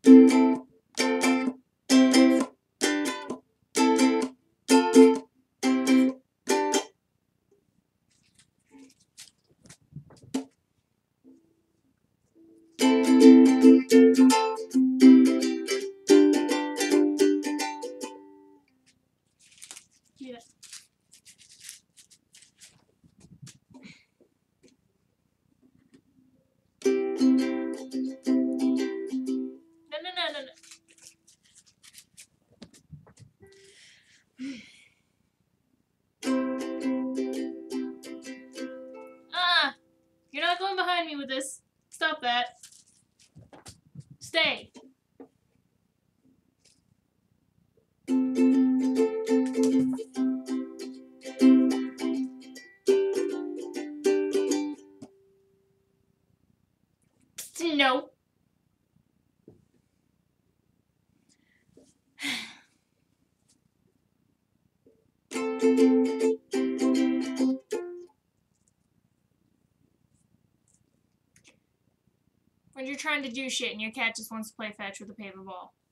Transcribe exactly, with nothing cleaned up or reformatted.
Yeah. No, no, no, no, no. Ah! You're not going behind me with this. Stop that. Stay. No. When you're trying to do shit and your cat just wants to play fetch with a paper ball.